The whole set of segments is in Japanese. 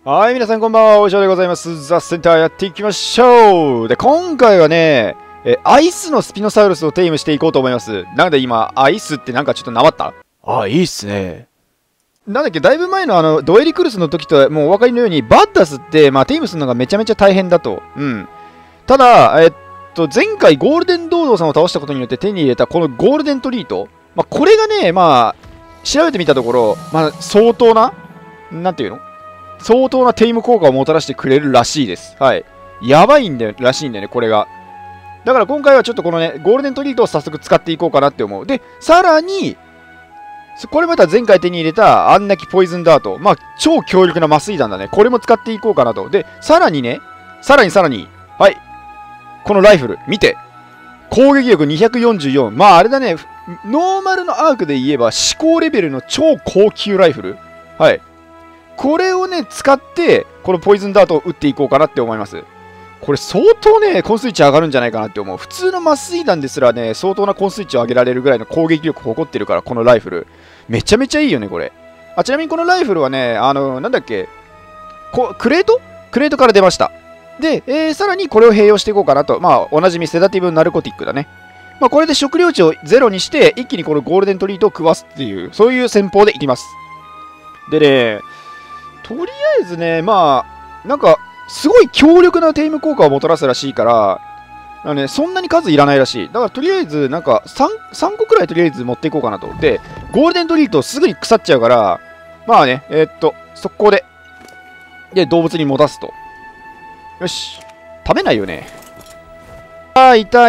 はい、皆さんこんばんは、おしょうでございます。ザ・センターやっていきましょう。で、今回はね、アイスのスピノサウルスをテイムしていこうと思います。なんで今、アイスってなんかちょっとなまった？あ、いいっすね。なんだっけ、だいぶ前のドエリクルスの時とはもうお分かりのように、バッタスって、テイムするのがめちゃめちゃ大変だと。うん。ただ、前回ゴールデンドードーさんを倒したことによって手に入れたこのゴールデントリート。これがね、調べてみたところ、相当な、なんていうの？相当なテイム効果をもたらしてくれるらしいです。はい。やばいんだよ、らしいんだよね、これが。だから今回はちょっとこのね、ゴールデントリートを早速使っていこうかなって思う。で、さらに、これまた前回手に入れたアンナキポイズンダート。超強力な麻酔弾だね。これも使っていこうかなと。で、さらにね、さらに、はい。このライフル、見て。攻撃力244。あれだね、ノーマルのアークで言えば、至高レベルの超高級ライフル。はい。これをね、使って、このポイズンダートを撃っていこうかなって思います。これ相当ね、コンスイッチ上がるんじゃないかなって思う。普通の麻酔弾ですらね、相当なコンスイッチを上げられるぐらいの攻撃力を誇ってるから、このライフル。めちゃめちゃいいよね、これ。ちなみにこのライフルはね、なんだっけ、クレートから出ました。で、さらにこれを併用していこうかなと。おなじみセダティブナルコティックだね。これで食料値をゼロにして、一気にこのゴールデントリートを食わすっていう、そういう戦法でいきます。でね、とりあえずね、なんか、すごい強力なテイム効果をもたらすらしいから、そんなに数いらないらしい。だからとりあえず、なんか3個くらいとりあえず持っていこうかなと。で、ゴールデントリートすぐに腐っちゃうから、速攻で、動物に戻すと。よし。食べないよね。いた。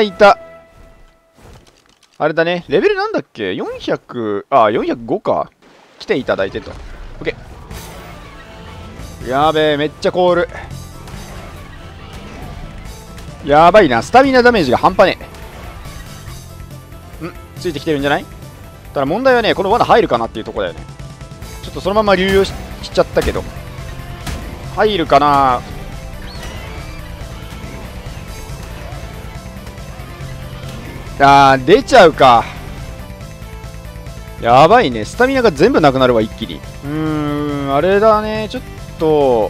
あれだね。レベルなんだっけ ?400、405か。来ていただいてと。OK。やべえ、めっちゃ凍る。やばいな、スタミナダメージが半端ねえ。ついてきてるんじゃない？ただ問題はね、この罠入るかなっていうとこだよね。ちょっとそのまま流用しちゃったけど。入るかな？出ちゃうか。やばいね、スタミナが全部なくなるわ、一気に。あれだね、ちょっと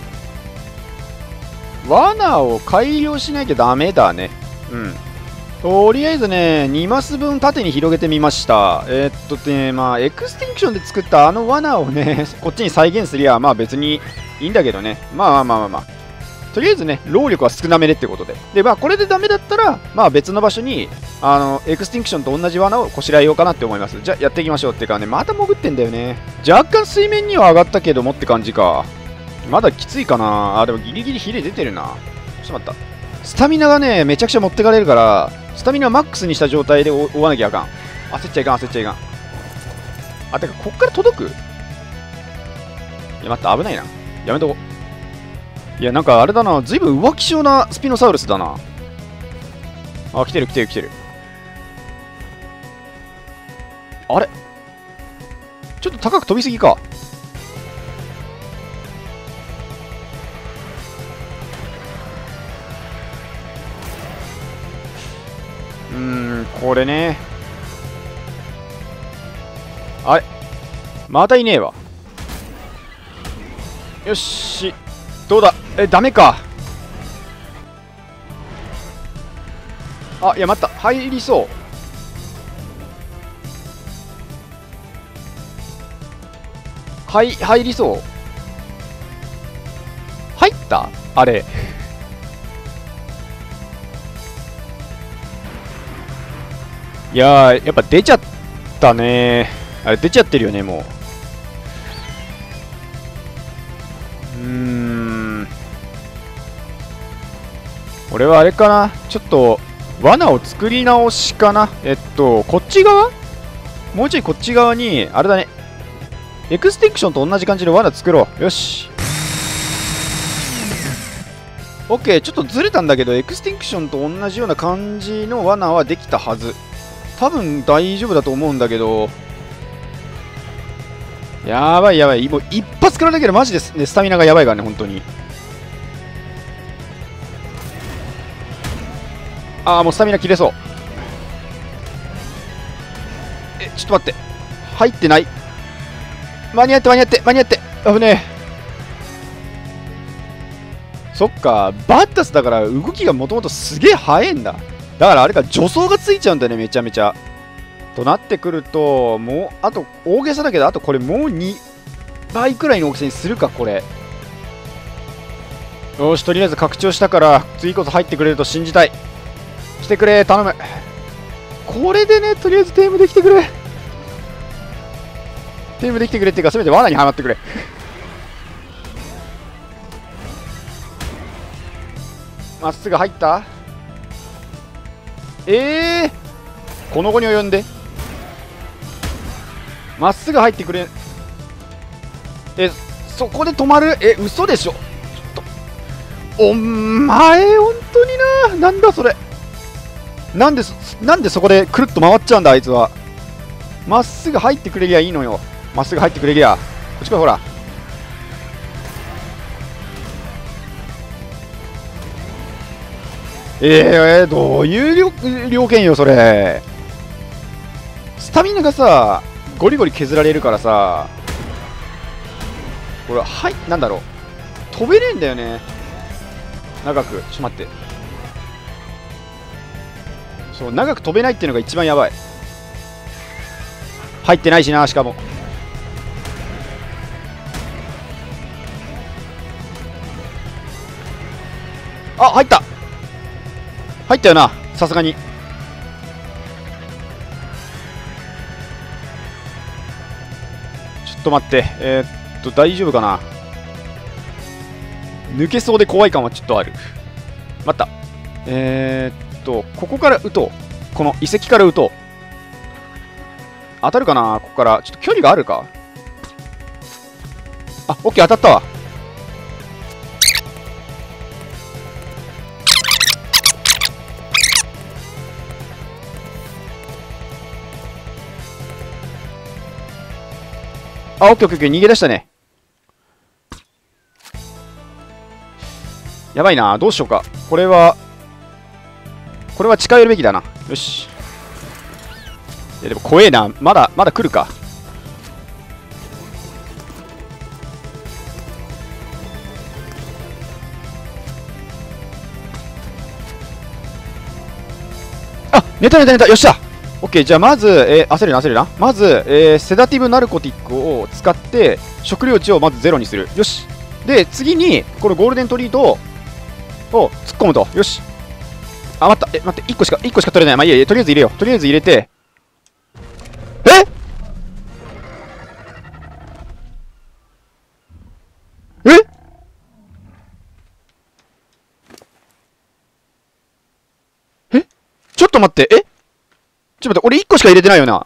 罠を改良しなきゃダメだね。とりあえずね、2マス分縦に広げてみました。エクスティンクションで作ったあの罠をね、こっちに再現すりゃ、別にいいんだけどね。とりあえずね、労力は少なめでってことで。で、これでダメだったら、別の場所に、エクスティンクションと同じ罠をこしらえようかなって思います。じゃあ、やっていきましょう。っていうかね、また潜ってんだよね。若干水面には上がったけどもって感じか。まだきついかな。でもギリギリヒレ出てるな。ちょっと待った。スタミナがね、めちゃくちゃ持ってかれるから、スタミナマックスにした状態で追わなきゃあかん。焦っちゃいかん。てか、こっから届く？いや、待った、危ないな。やめとこ。いや、なんかあれだな。ずいぶん浮気性なスピノサウルスだな。来てる。あれ？ちょっと高く飛びすぎか。これね。あれ？またいねえわ。よし。どうだ？ダメか。いや、待った。入りそう。入りそう。入った？あれ。いやー、やっぱ出ちゃったね。あれ出ちゃってるよね、もう。俺はあれかな。ちょっと、罠を作り直しかな。こっち側？もうちょいこっち側に、あれだね。エクスティンクションと同じ感じの罠作ろう。よし。OK、ちょっとずれたんだけど、エクスティンクションと同じような感じの罠はできたはず。多分大丈夫だと思うんだけど。やばい。もう一発からだけどマジですね、スタミナがやばいからね、本当に。もうスタミナ切れそう。ちょっと待って。入ってない。間に合って。危ねそっか、バッタスだから動きがもともとすげえ速いんだ。だからあれか、助走がついちゃうんだよね、めちゃめちゃ。となってくると、もう、あと、大げさだけど、あとこれもう2倍くらいの大きさにするか、これ。よし、とりあえず拡張したから、次こそ入ってくれると信じたい。来てくれ、頼む。これでね、とりあえずテームできてくれ。テームできてくれっていうか、せめて罠にはまってくれ。まっすぐ入った。この後に及んでまっすぐ入ってくれ。そこで止まる。嘘でしょ。ちょっとお前本当になんだそれ。なんでそこでくるっと回っちゃうんだあいつは。まっすぐ入ってくれりゃいいのよ。まっすぐ入ってくれりゃ。こっちかほら。どういう条件よそれ。スタミナがさゴリゴリ削られるからさ、これはいなんだろう、飛べねえんだよね長く。ちょっと待って、そう長く飛べないっていうのが一番やばい。入ってないしな、しかも。あ、入った入ったよな、さすがに。ちょっと待って、大丈夫かな。抜けそうで怖い感はちょっとある。待った。ここから撃とう。この遺跡から撃とう。当たるかな、ここから。ちょっと距離があるか。あ、オッケー、当たったわ。あ、オッケーオッケーオッケー、逃げ出したね。やばいな、どうしようか。これは近寄るべきだな。よし。いやでも怖えな、まだ来るか。あ、寝た。よっしゃ。オッケー、じゃあまず、焦るな。まず、セダティブナルコティックを使って食料値をまずゼロにする。よし。で次にこのゴールデントリートを突っ込むと。よし。あ、待って、1個しか取れない。まあいいや、とりあえず入れよう。とりあえず入れて、ちょっと待って、俺1個しか入れてないよな。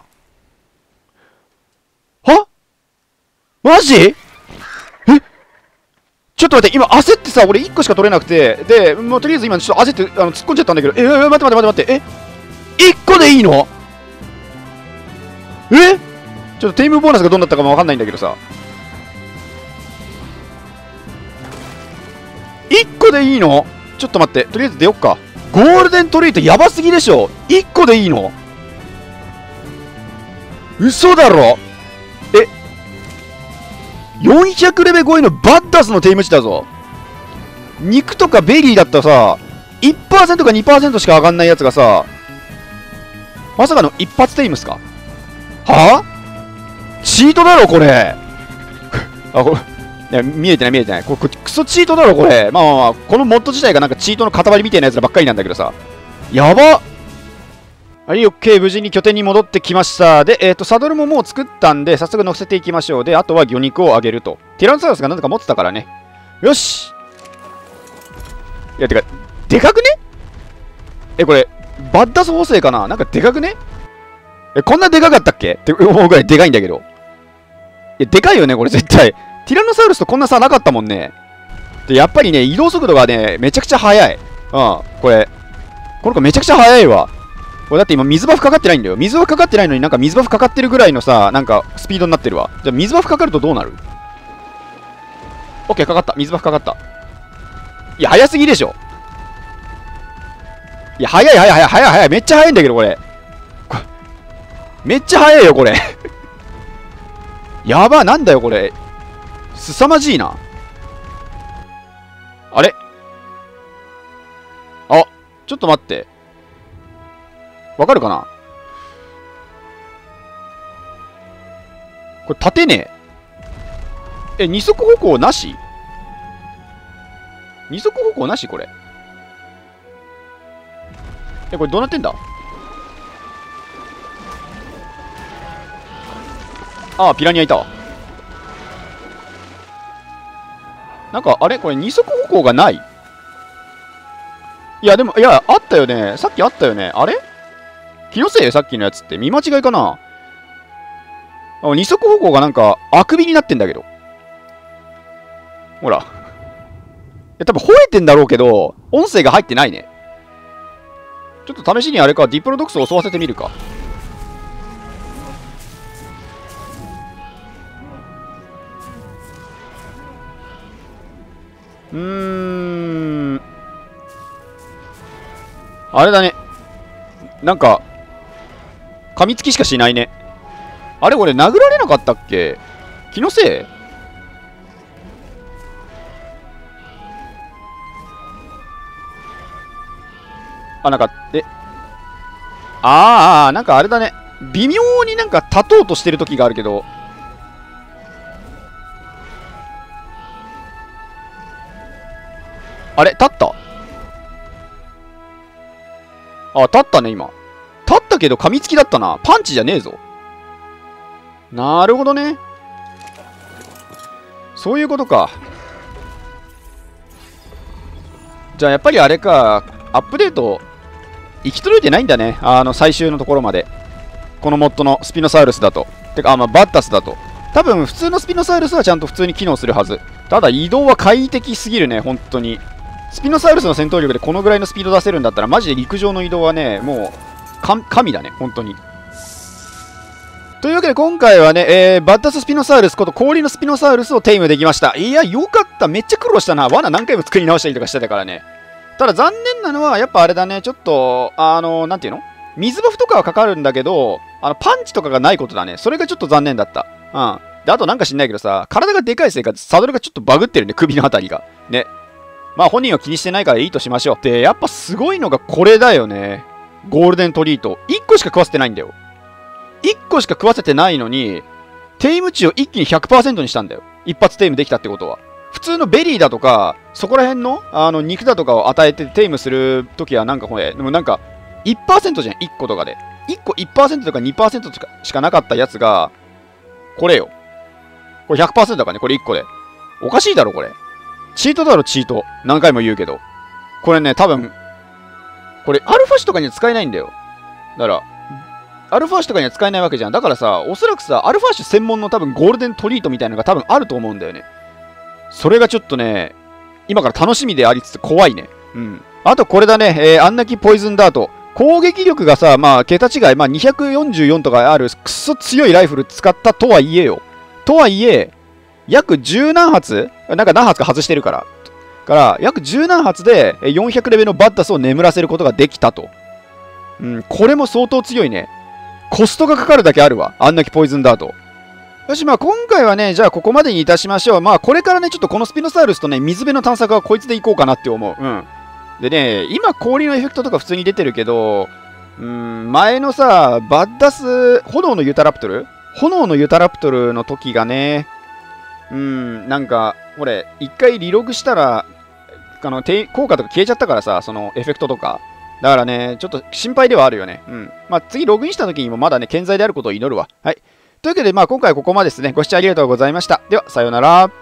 はマジ？ちょっと待って、今焦ってさ、俺1個しか取れなくて、で、もうとりあえず今ちょっと焦って突っ込んじゃったんだけど、待って、1個でいいの？ちょっとテイムボーナスがどうなったかもわかんないんだけどさ。1個でいいの？ちょっと待って、とりあえず出よっか。ゴールデントリートやばすぎでしょ。1個でいいの？嘘だろ。400レベル超えのバッダスのテイム値だぞ。肉とかベリーだったらさ 1% か 2% しか上がんないやつがさ、まさかの一発テイムっすか。はぁ、チートだろこれ。あ、これいや見えてないこれクソチートだろこれ。まあこのモッド自体がなんかチートの塊みたいなやつらばっかりなんだけどさ、やばっ。はい、OK。無事に拠点に戻ってきました。で、サドルももう作ったんで、早速乗せていきましょう。で、あとは魚肉をあげると。ティラノサウルスがなんとか持ってたからね。よし。いや、てか、でかくね？これ、バッダス補正かな？なんかでかくね？こんなでかかったっけって思うぐらいでかいんだけど。いや、でかいよね、これ絶対。ティラノサウルスとこんな差なかったもんね。で、やっぱりね、移動速度がね、めちゃくちゃ速い。この子めちゃくちゃ速いわ。これだって今水バフかかってないんだよ。水バフかかってないのになんか水バフかかってるぐらいのさ、なんかスピードになってるわ。じゃあ水バフかかるとどうなる？オッケー、かかった。水バフかかった。いや、早すぎでしょ。いや、早い。めっちゃ早いんだけど、これ。めっちゃ早いよ、これ。やば、なんだよ、これ。凄まじいな。あれ？ と待って。わかるかな？これ立てねえ。二足歩行なし？二足歩行なしこれ。これどうなってんだ？ああ、ピラニアいたわ。なんか、あれこれ二足歩行がない？いや、でも、いや、あったよね。さっきあったよね。あれ？気のせい？さっきのやつって。見間違いかな？二足歩行がなんか、あくびになってんだけど。ほら。多分吠えてんだろうけど、音声が入ってないね。ちょっと試しにあれか、ディプロドクスを襲わせてみるか。あれだね。なんか、噛みつきしかしないね。あれ俺殴られなかったっけ？気のせい？あ、なんか、なんかあれだね。微妙になんか立とうとしてる時があるけど。あれ立った？あ、立ったね、今。立ったけど噛みつきだったな。パンチじゃねえぞ。なるほどね。そういうことか。じゃあやっぱりあれか、アップデート、行き届いてないんだね。最終のところまで。このモッドのスピノサウルスだと。てか、バッタスだと。多分、普通のスピノサウルスはちゃんと普通に機能するはず。ただ、移動は快適すぎるね、本当に。スピノサウルスの戦闘力でこのぐらいのスピード出せるんだったら、マジで陸上の移動はね、もう、神だね、本当に。というわけで今回はね、バッタススピノサウルスこと氷のスピノサウルスをテイムできました。いや、よかった。めっちゃ苦労したな。罠何回も作り直したりとかしてたからね。ただ残念なのは、やっぱあれだね、ちょっと、なんていうの？水バフとかはかかるんだけど、パンチとかがないことだね。それがちょっと残念だった。うん。で、あとなんか知んないけどさ、体がでかいせいか、サドルがちょっとバグってるね、首のあたりが。ね。まあ本人は気にしてないからいいとしましょう。で、やっぱすごいのがこれだよね。ゴールデントリート。1個しか食わせてないんだよ。1個しか食わせてないのに、テイム値を一気に 100% にしたんだよ。一発テイムできたってことは。普通のベリーだとか、そこら辺の、肉だとかを与えてテイムするときはなんかこれ、でもなんか、1% じゃん、1個とかで。1個 1% とか 2% とかしかなかったやつが、これよ。これ 100% だからね、これ1個で。おかしいだろ、これ。チートだろ、チート。何回も言うけど。これね、多分、これ、アルファ種とかには使えないんだよ。だから、アルファ種とかには使えないわけじゃん。だからさ、おそらくさ、アルファ種専門の多分ゴールデントリートみたいなのが多分あると思うんだよね。それがちょっとね、今から楽しみでありつつ怖いね。うん。あとこれだね、アンナキポイズンダート。攻撃力がさ、まあ、桁違い、まあ、244とかある、くっそ強いライフル使ったとはいえよ。とはいえ、約10何発なんか何発か外してるから。約10何発で400レベルのバッタスを眠らせることができたと。うん、これも相当強いね。コストがかかるだけあるわ。あんなきポイズンダート。よし、まあ今回はね、じゃあここまでにいたしましょう。まあこれからね、ちょっとこのスピノサウルスとね、水辺の探索はこいつでいこうかなって思う。うん。でね、今氷のエフェクトとか普通に出てるけど、前のさ、バッダス、炎のユタラプトルの時がね、なんか、これ、一回リログしたら、効果とか消えちゃったからさ、そのエフェクトとか。だからね、ちょっと心配ではあるよね。まあ、次ログインした時にもまだね、健在であることを祈るわ。はい。というわけで、まあ、今回はここまでですね。ご視聴ありがとうございました。では、さようなら。